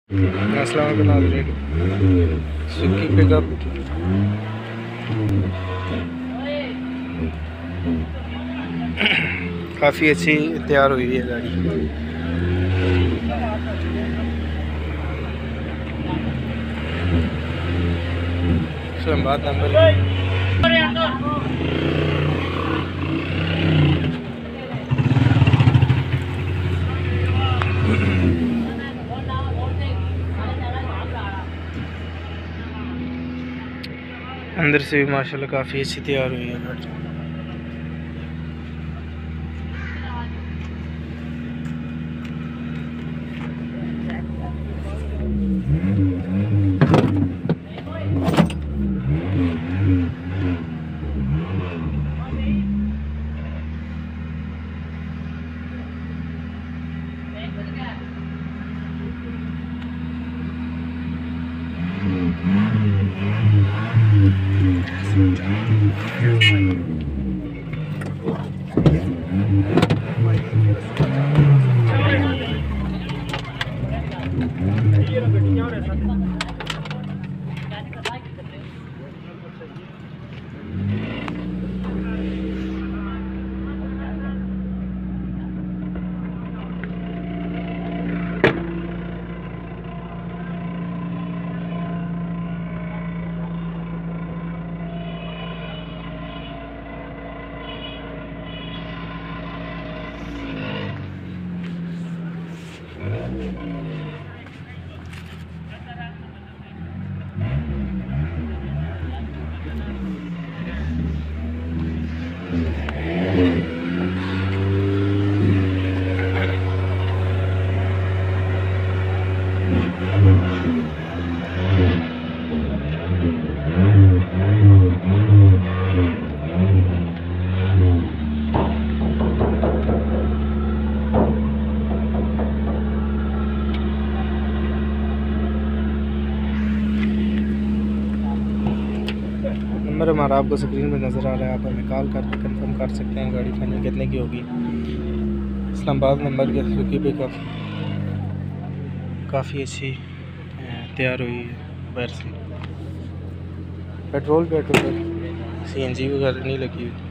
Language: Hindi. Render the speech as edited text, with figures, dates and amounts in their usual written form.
अस्सलाम वालेकुम नाज़रीन, सुजुकी पिकअप काफ़ी अच्छी तैयार हुई है गाड़ी। इस्लामाबाद नंबर अंदर से भी माशाल्लाह काफ़ी अच्छी तैयार हुई है गाड़ी। नंबर हमारा आपको स्क्रीन में नज़र आ रहा है, आप हमें कॉल करके कंफर्म कर सकते हैं गाड़ी फाइनल कितने की होगी। इस्लामाबाद नंबर के सुजुकी पिकअप काफ़ी अच्छी तैयार हुई है बाहर से। पेट्रोल पे CNG वगैरह नहीं लगी हुई।